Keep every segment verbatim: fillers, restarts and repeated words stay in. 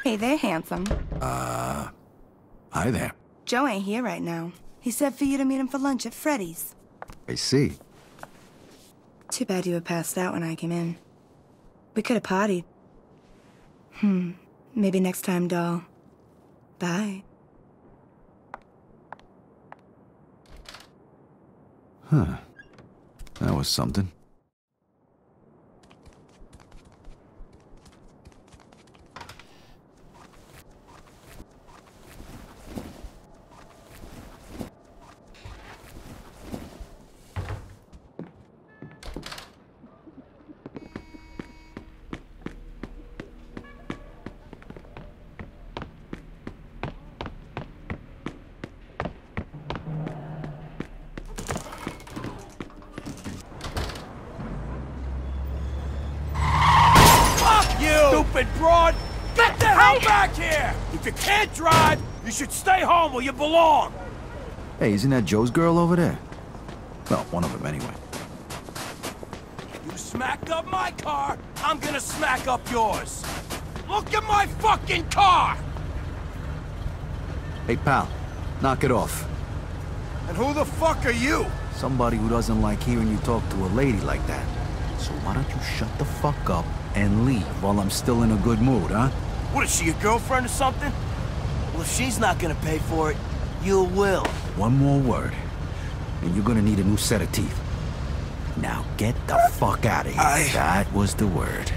Hey there, handsome. Uh, hi there. Joe ain't here right now. He said for you to meet him for lunch at Freddy's. I see. Too bad you were passed out when I came in. We could have partied. Hmm. Maybe next time, doll. Bye. Huh. That was something. Stupid broad! Get the hell back here! If you can't drive, you should stay home where you belong! Hey, isn't that Joe's girl over there? Well, one of them anyway. You smacked up my car, I'm gonna smack up yours. Look at my fucking car! Hey, pal, knock it off. And who the fuck are you? Somebody who doesn't like hearing you talk to a lady like that. So why don't you shut the fuck up and leave while I'm still in a good mood, huh? What, is she your girlfriend or something? Well, if she's not gonna pay for it, you will. One more word, and you're gonna need a new set of teeth. Now get the fuck out of here. I... That was the word.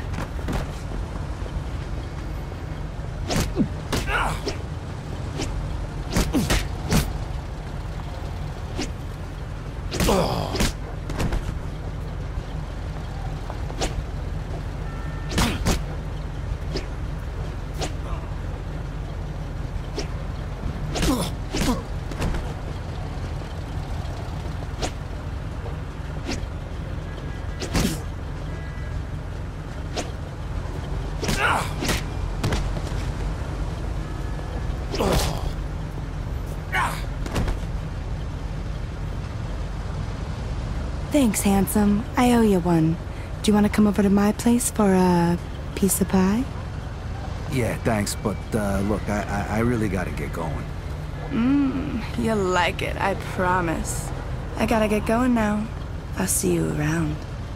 Thanks, handsome. I owe you one. Do you want to come over to my place for a piece of pie? Yeah, thanks, but uh, look, I, I, I really gotta get going. Mmm, you'll like it, I promise. I gotta get going now. I'll see you around.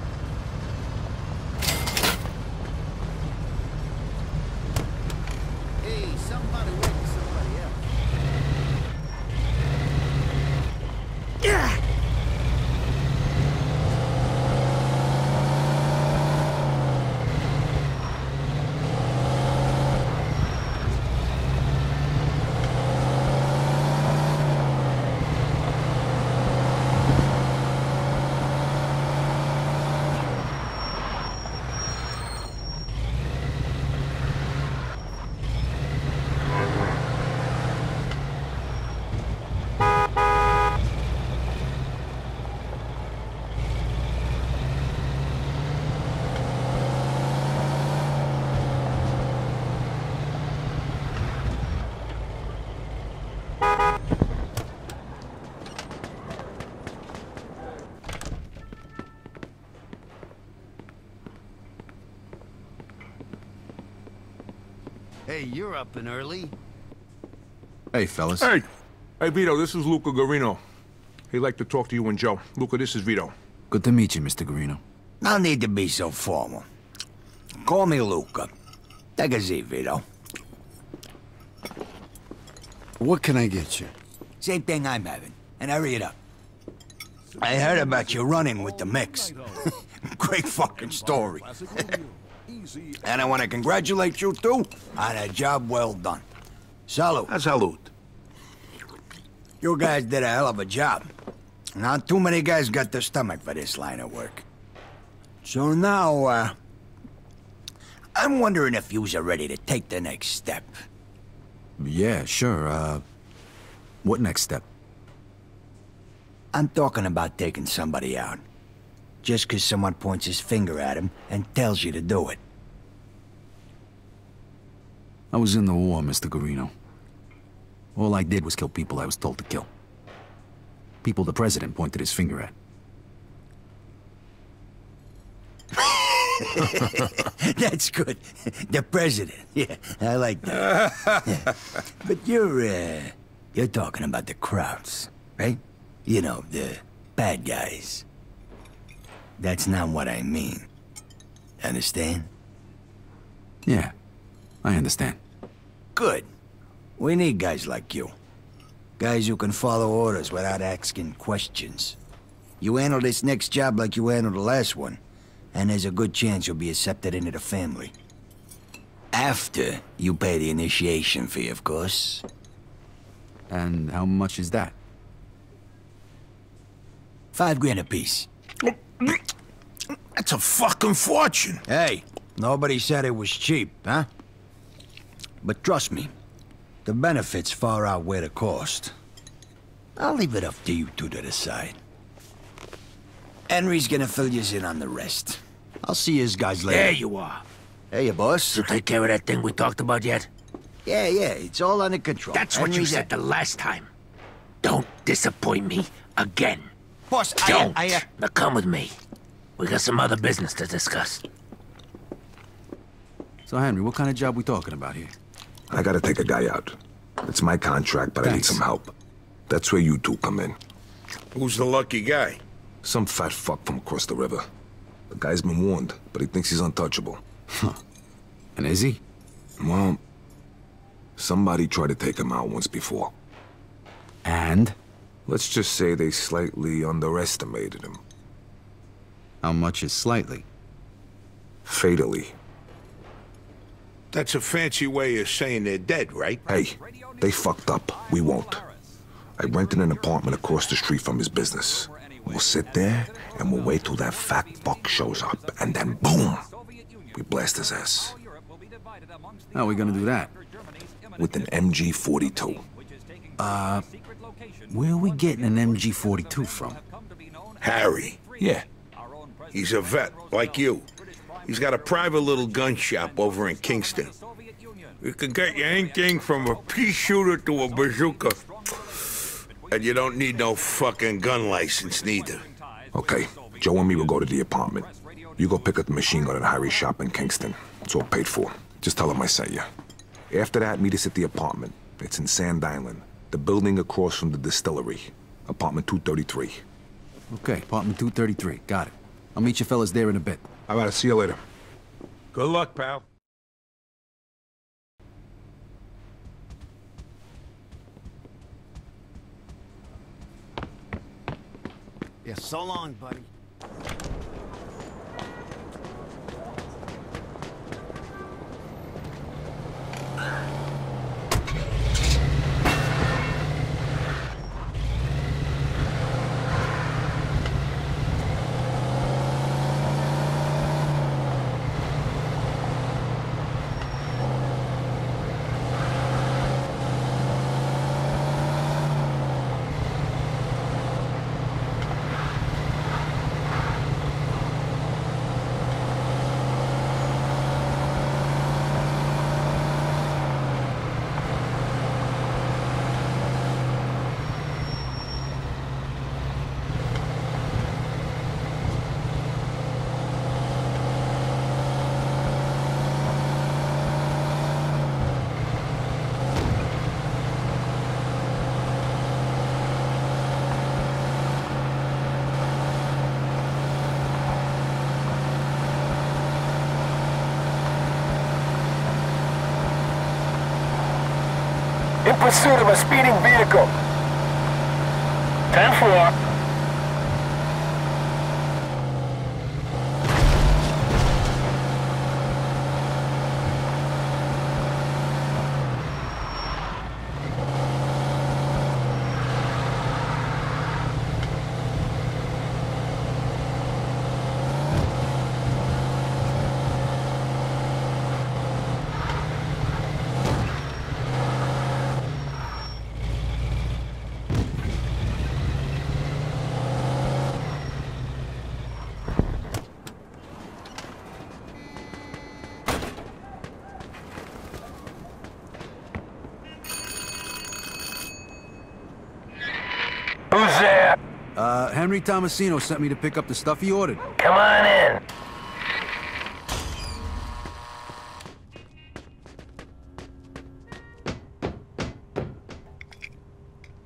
Hey, somebody wake somebody up. Yeah. Hey, you're up and early. Hey, fellas. Hey! Hey, Vito, this is Luca Garino. He'd like to talk to you and Joe. Luca, this is Vito. Good to meet you, Mister Garino. No need to be so formal. Call me Luca. Take a seat, Vito. What can I get you? Same thing I'm having, and hurry it up. I heard about you running with the mix. Great fucking story. And I want to congratulate you, too, on a job well done. Salute. A salute. You guys did a hell of a job. Not too many guys got the stomach for this line of work. So now, uh... I'm wondering if yous are ready to take the next step. Yeah, sure, uh... what next step? I'm talking about taking somebody out. Just 'cause someone points his finger at him and tells you to do it. I was in the war, Mister Garino. All I did was kill people I was told to kill. People the president pointed his finger at. That's good. The president. Yeah, I like that. Yeah. But you're, uh, you're talking about the Krauts, right? You know, the bad guys. That's not what I mean. Understand? Yeah, I understand. Good. We need guys like you. Guys who can follow orders without asking questions. You handle this next job like you handled the last one, and there's a good chance you'll be accepted into the family. After you pay the initiation fee, of course. And how much is that? Five grand apiece. That's a fucking fortune. Hey, nobody said it was cheap, huh? But trust me, the benefits far outweigh the cost. I'll leave it up to you two to decide. Henry's gonna fill you in on the rest. I'll see you guys later. There you are. Hey, you boss. You take care of that thing we talked about yet? Yeah, yeah, it's all under control. That's what you Henry's said the last time. Don't disappoint me again. Boss, Don't. I, I, uh... Now come with me. We got some other business to discuss. So, Henry, what kind of job we talking about here? I gotta take a guy out. It's my contract, but Thanks. I need some help. That's where you two come in. Who's the lucky guy? Some fat fuck from across the river. The guy's been warned, but he thinks he's untouchable. Huh. And is he? Well, somebody tried to take him out once before. And? Let's just say they slightly underestimated him. How much is slightly? Fatally. That's a fancy way of saying they're dead, right? Hey, they fucked up. We won't. I rented an apartment across the street from his business. We'll sit there, and we'll wait till that fat fuck shows up, and then boom! We blast his ass. How are we gonna do that? With an M G forty-two. Uh, where are we getting an M G forty-two from? Harry. Yeah. He's a vet, like you. He's got a private little gun shop over in Kingston. You can get you anything from a pea shooter to a bazooka. And you don't need no fucking gun license, neither. Okay, Joe and me will go to the apartment. You go pick up the machine gun at Harry's shop in Kingston. It's all paid for. Just tell him I sent you. After that, meet us at the apartment. It's in Sand Island. The building across from the distillery. Apartment two thirty-three. Okay, apartment two thirty-three. Got it. I'll meet you fellas there in a bit. I gotta see you later. Good luck, pal. Yeah, so long, buddy. In pursuit of a speeding vehicle. ten four. Who's there? Uh, Henry Tomasino sent me to pick up the stuff he ordered. Come on in.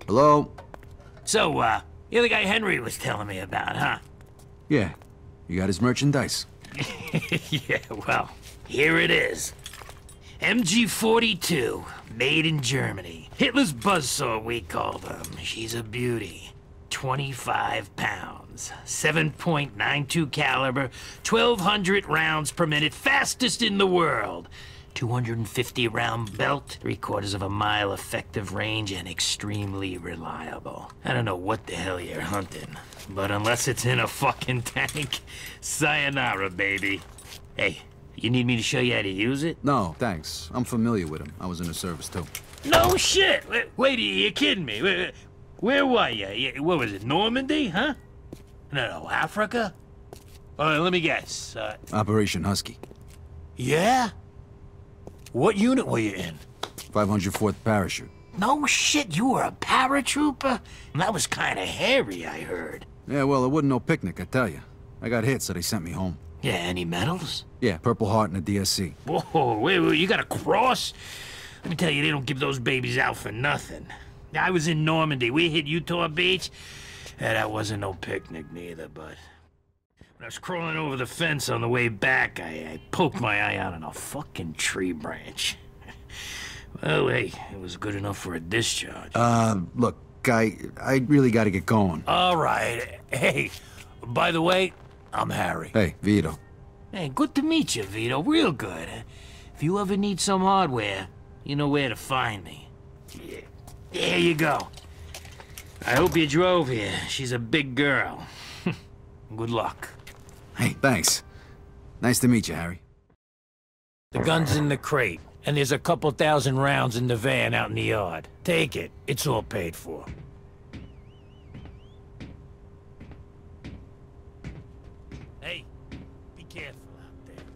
Hello? So, uh, you're the guy Henry was telling me about, huh? Yeah. You got his merchandise? Yeah, well, here it is. M G forty-two, made in Germany. Hitler's buzzsaw, we call them. She's a beauty. twenty-five pounds, seven point nine two caliber, twelve hundred rounds per minute, fastest in the world. two hundred fifty round belt, three quarters of a mile effective range, and extremely reliable. I don't know what the hell you're hunting, but unless it's in a fucking tank, sayonara, baby. Hey, you need me to show you how to use it? No, thanks. I'm familiar with him. I was in the service, too. No shit! Wait, wait you're kidding me. Wait, where were you? What was it, Normandy, huh? No, no, Africa? Uh, let me guess. Uh, Operation Husky. yeah? What unit were you in? five hundred fourth Parachute. No shit, you were a paratrooper? That was kind of hairy, I heard. Yeah, well, it wasn't no picnic, I tell you. I got hit, so they sent me home. Yeah, any medals? Yeah, Purple Heart and a D S C. Whoa, wait, wait, you got a cross? Let me tell you, they don't give those babies out for nothing. I was in Normandy. We hit Utah Beach. Yeah, that wasn't no picnic neither, but... When I was crawling over the fence on the way back, I, I poked my eye out on a fucking tree branch. Well, hey, it was good enough for a discharge. Uh, look, guy, I really gotta get going. All right. Hey, by the way, I'm Harry. Hey, Vito. Hey, good to meet you, Vito. Real good. If you ever need some hardware, you know where to find me. Yeah. There you go. I hope you drove here. She's a big girl. Good luck. Hey, thanks. Nice to meet you, Harry. The gun's in the crate, and there's a couple thousand rounds in the van out in the yard. Take it. It's all paid for. Hey, be careful out there.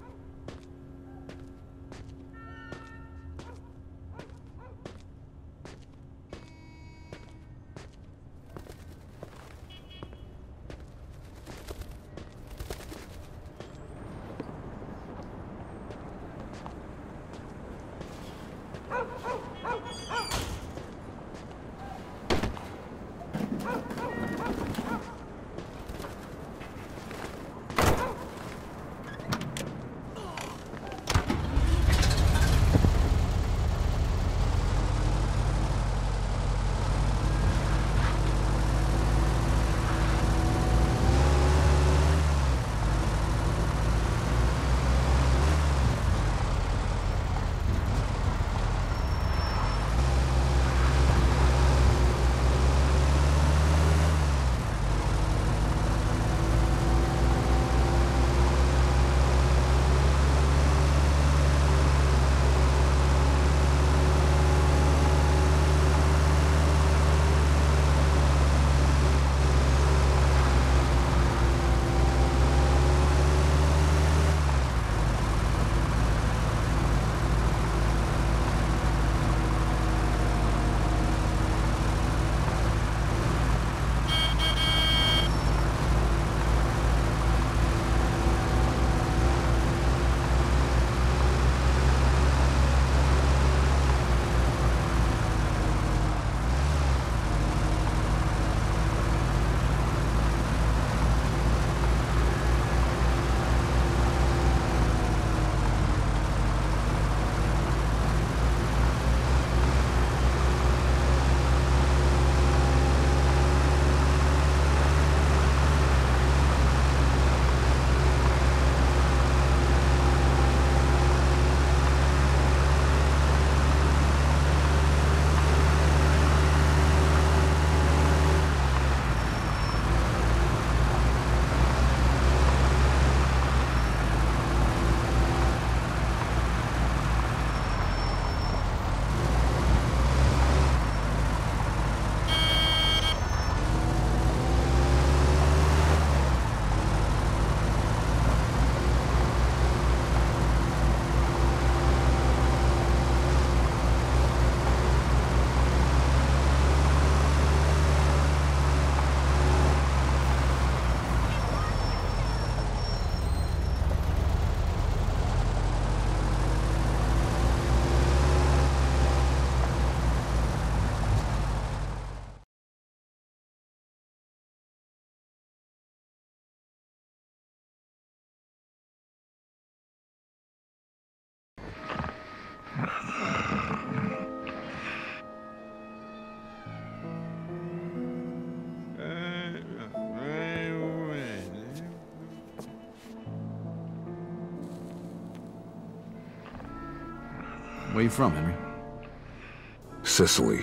Where you from, Henry? Sicily.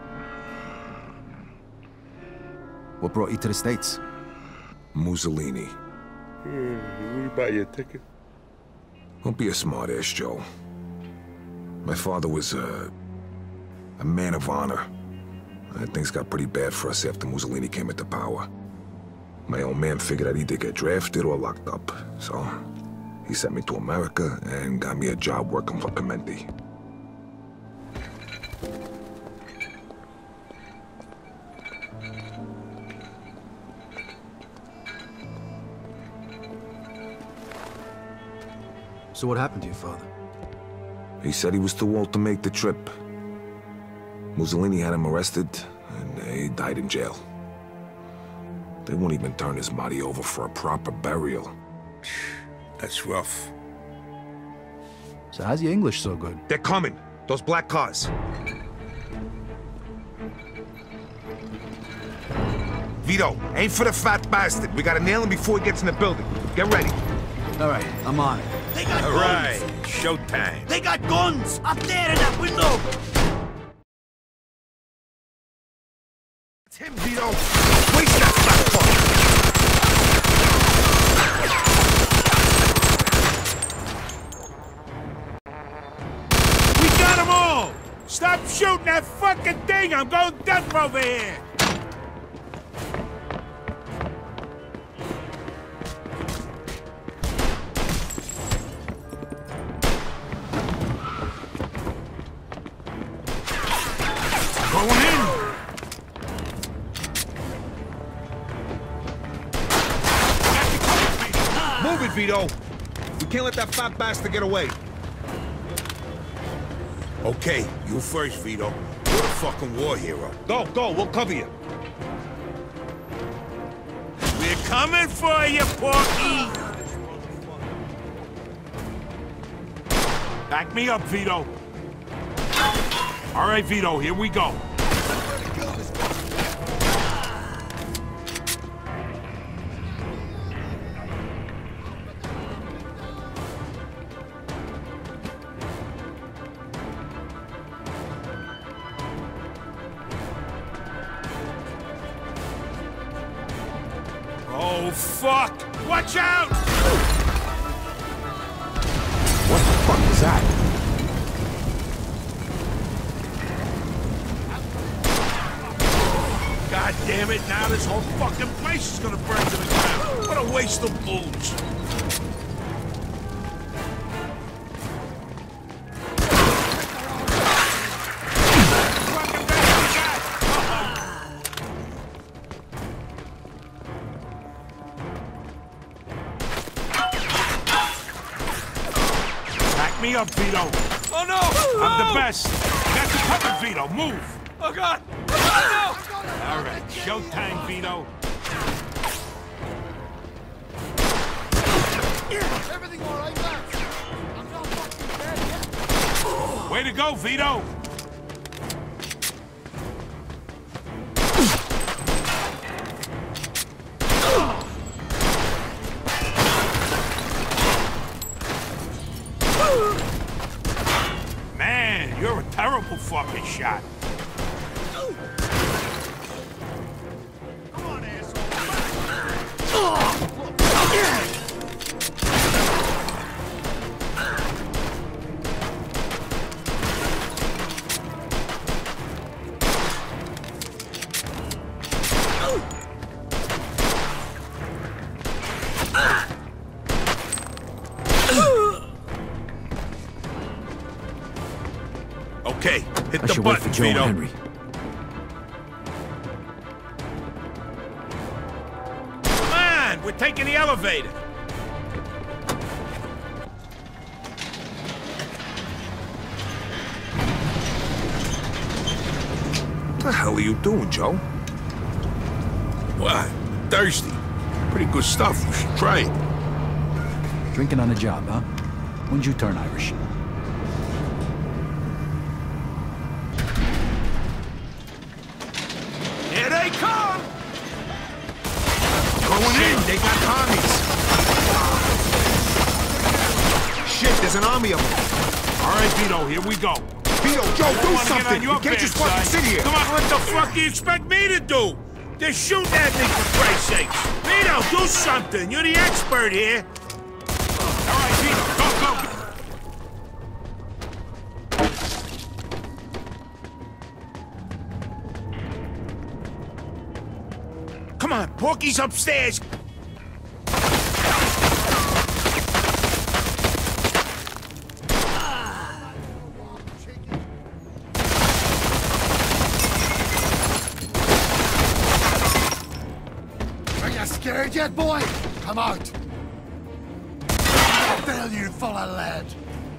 What brought you to the States? Mussolini. Will you buy you a ticket? Don't be a smartass, Joe. My father was uh, a man of honor. Uh, things got pretty bad for us after Mussolini came into power. My old man figured I'd either get drafted or locked up, so he sent me to America and got me a job working for Pimenti. So what happened to your father? He said he was too old to make the trip. Mussolini had him arrested, and he died in jail. They won't even turn his body over for a proper burial. That's rough. So how's your English so good? They're coming! Those black cars! Vito, aim for the fat bastard. We gotta nail him before he gets in the building. Get ready. All right, I'm on it. They got All guns! right, showtime. They got guns! Up there in that window! It's him, Vito! Waste that fat fuck! We got them all! Stop shooting that fucking thing! I'm going deaf over here! Going in! Move it, Vito! We can't let that fat bastard get away. Okay, you first, Vito. You're a fucking war hero. Go, go, we'll cover you. We're coming for you, Porky! Back me up, Vito. All right, Vito, here we go. Oh, fuck! Watch out! What the fuck is that? God damn it, now this whole fucking place is gonna burn to the ground. What a waste of booze. Back me up, Vito. Oh no! I'm oh! the best. Got you covered, Vito. Move. Oh god! Oh All right, showtime, Vito. Everything all right, lads? I'm not fucking dead. Way to go, Vito. Man, you're a terrible fucking shot. Come on, asshole. Okay, hit I the should wait button, for Joe and Vito. Henry. Come on, we're taking the elevator. What the hell are you doing, Joe? What? Thirsty. Pretty good stuff. You should try it. Drinking on the job, huh? When'd you turn Irish? Here they come! Going in! They got commies! Shit, there's an army of them! All right, Vito, here we go. Vito, Joe, do Get something! on your You can't just fucking bad sit side. here! Come on, what the fuck do you expect me to do? They're shooting at me, for Christ's sakes. Vito, do something. You're the expert here. All right, Vito, go, go. Come on, Porky's upstairs. Are you scared yet, boy? Come out. Fill you full of lead.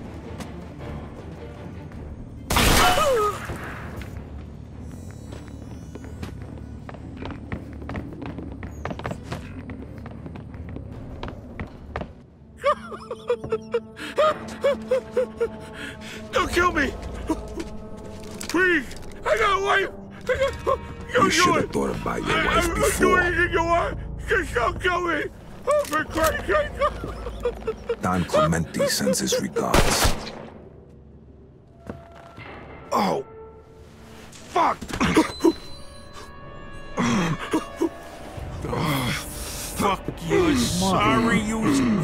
Don't kill me! Please! I got a wife! I got... You, You should have thought about your wife I, I, before. I'll do anything you want! Just don't kill me! Oh, for Christ's sake! Don Clemente sends his regards. Oh! Fuck! Oh, fuck you! Sorry, you...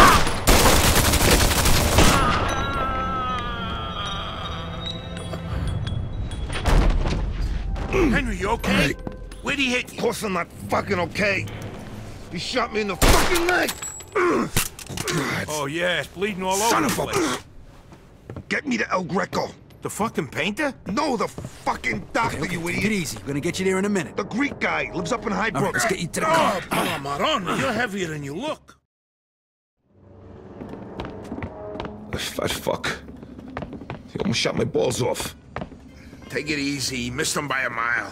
Henry, you okay? Where'd he hit you? Of course I'm not fucking okay. He shot me in the fucking leg! Oh, yeah, it's bleeding all Son over of the place. a... Get me to El Greco. The fucking painter? No, the fucking doctor, Okay, okay, you take idiot. it easy. We're gonna get you there in a minute. The Greek guy lives up in Highbrook. All right, let's get you to the car. Oh, come on, Marone, you're heavier than you look. This fat fuck. He almost shot my balls off. Take it easy. You missed him by a mile.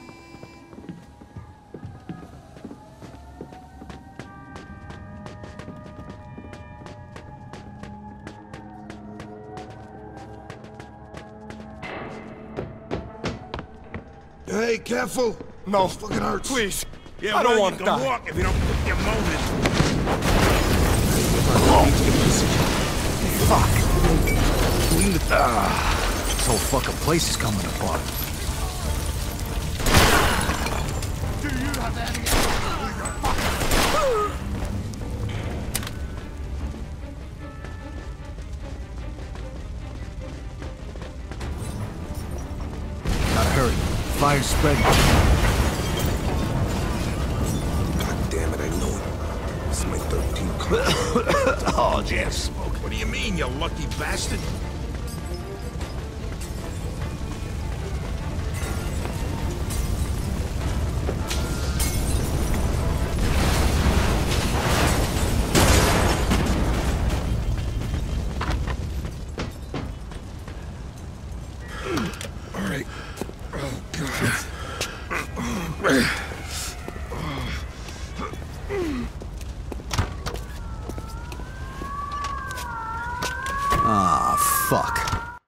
Hey, careful. No. This fucking hurts. Please. Yeah, I don't well, want you to can die. walk if you don't put your motors. Fuck. Ah, this whole fucking place is coming apart. Do you have any with your fucking... Gotta hurry. Fire's spreading. God damn it, I knew it. This is my thirteenth car. Oh, yeah, smoke. What do you mean, you lucky bastard? All right. Oh, God. Ah, fuck.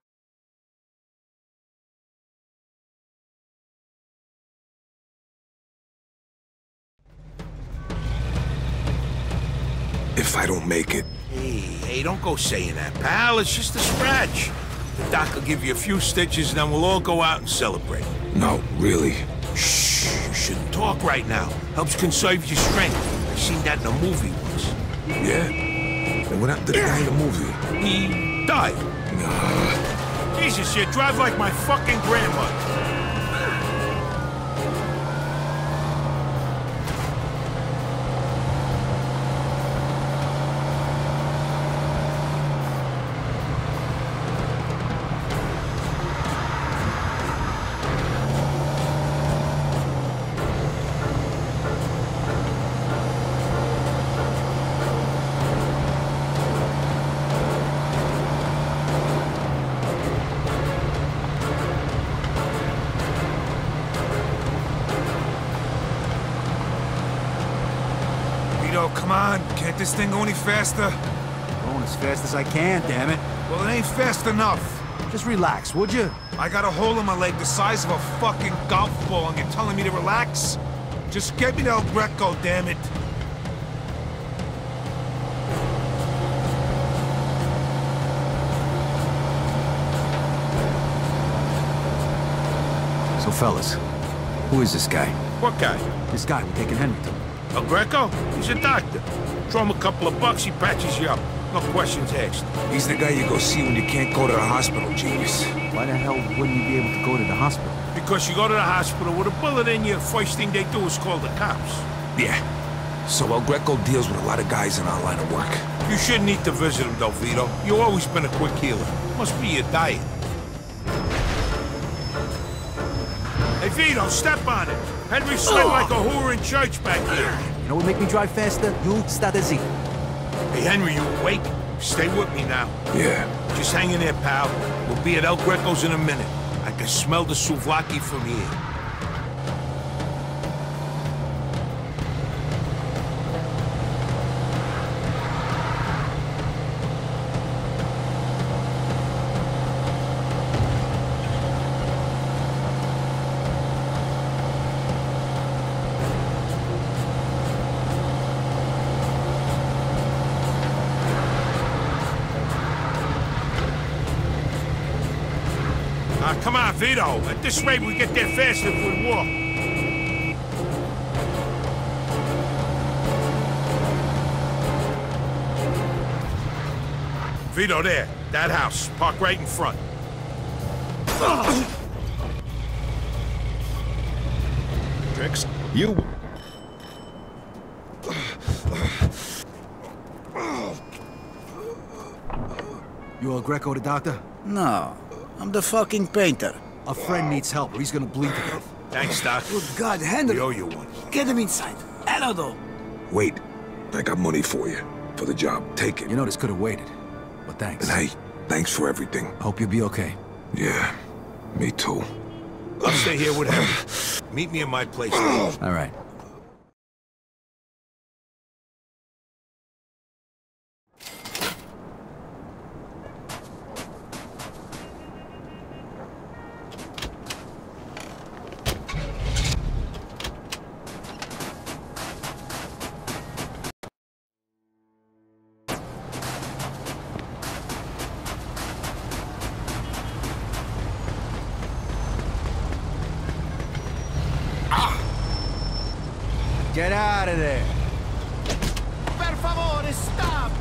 If I don't make it, Hey, hey, don't go saying that, pal. It's just a scratch. The doc will give you a few stitches, and then we'll all go out and celebrate. no, really. Shh, you shouldn't talk right now. Helps conserve your strength. I seen that in a movie once. Yeah? And what happened to the guy in the movie? He died. Nah. Jesus, you drive like my fucking grandmother. Vito, come on. Can't this thing go any faster? Going as fast as I can, damn it. Well, it ain't fast enough. Just relax, would you? I got a hole in my leg the size of a fucking golf ball, and you're telling me to relax? Just get me to El Greco, damn it. So, fellas, who is this guy? What guy? This guy we're taking Henry to. El Greco? He's a doctor. Throw him a couple of bucks, he patches you up. No questions asked. He's the guy you go see when you can't go to the hospital, genius. Why the hell wouldn't you be able to go to the hospital? Because you go to the hospital with a bullet in you, first thing they do is call the cops. Yeah. So El Greco deals with a lot of guys in our line of work. You shouldn't need to visit him, though, Vito. You've always been a quick healer. Must be your diet. Hey, Vito, step on it. Henry sweat like a whore in church back here. You know what make me drive faster? You start a Z. Hey, Henry, you awake? Stay with me now. Yeah. Just hang in there, pal. We'll be at El Greco's in a minute. I can smell the souvlaki from here. Uh, come on, Vito. At this rate, we get there faster if we walk. Vito, there. That house. Park right in front. Tricks, you... You El Greco the doctor? No, I'm the fucking painter. A friend needs help or he's gonna bleed to death. Thanks, Doc. Good God, Henry. We owe you one. Get him inside. Hello, Wait. I got money for you. For the job. Take it. You know this could have waited. But thanks. And hey, thanks for everything. I hope you'll be okay. Yeah, me too. I'll stay here with Henry. Meet me in my place. All right. Get out of there! Per favore, stop!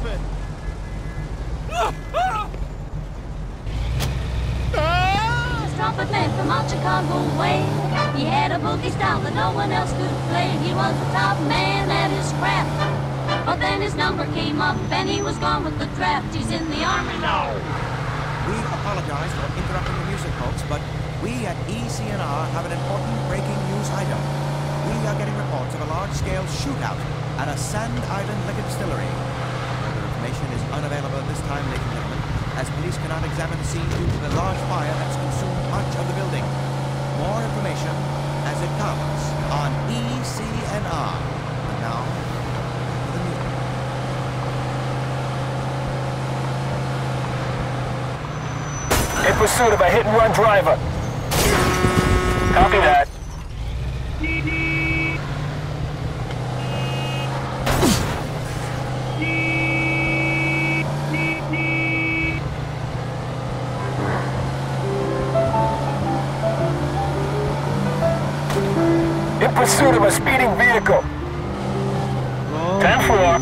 Trumpet man from out Chicago way. He had a boogie style that no one else could play. He was the top man at his craft. But then his number came up and he was gone with the draft. He's in the army now. We apologize for interrupting the music, folks, but we at E C N R have an important breaking news item. We are getting reports of a large-scale shootout at a Sand Island liquor distillery. Further information is unavailable at this time, ladies and gentlemen, as police cannot examine the scene due to the large fire that's consumed much of the building. More information as it comes on E C N R. And now, for the music. In pursuit of a hit-and-run driver. Copy that. In pursuit of a speeding vehicle. ten four.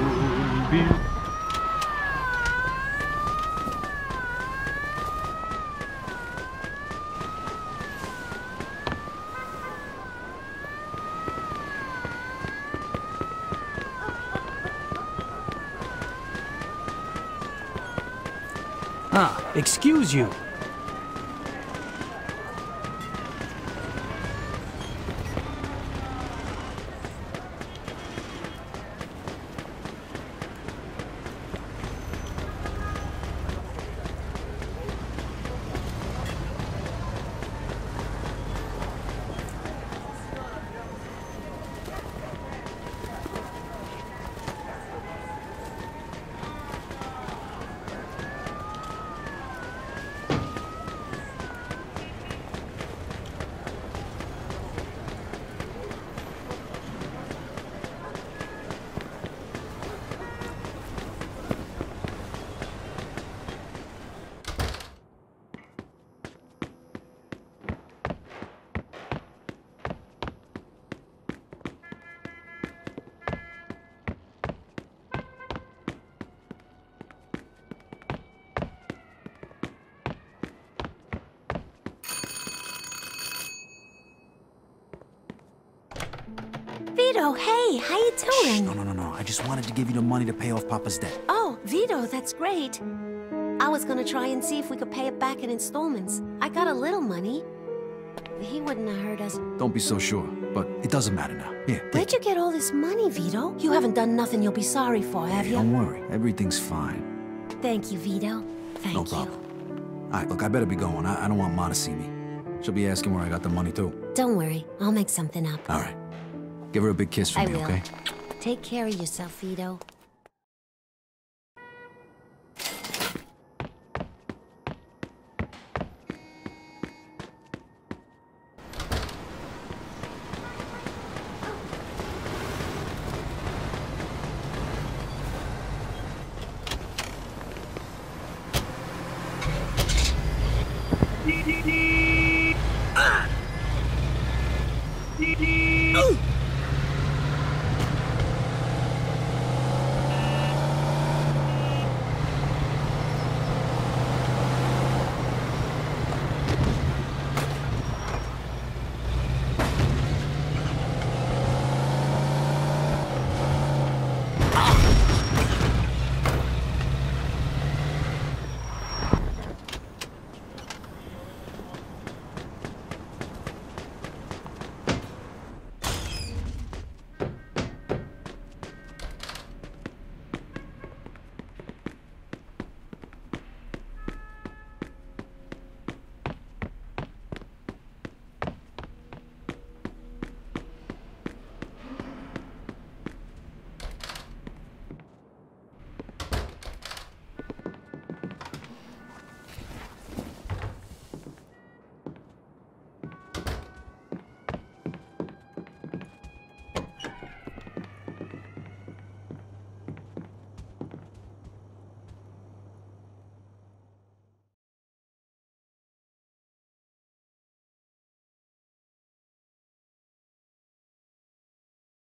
Ah, excuse you. Vito, hey, how you doing? No, no, no, no. I just wanted to give you the money to pay off Papa's debt. Oh, Vito, that's great. I was gonna try and see if we could pay it back in installments. I got a little money. He wouldn't have hurt us. Don't be so sure, but it doesn't matter now. Here, Where'd you get all this money, Vito? You haven't done nothing you'll be sorry for, have hey, you? don't worry. Everything's fine. Thank you, Vito. Thank no you. problem. All right, look, I better be going. I, I don't want Ma to see me. She'll be asking where I got the money, too. Don't worry, I'll make something up. All right. Give her a big kiss for I me, will. okay? Take care of yourself, Vito. Ah!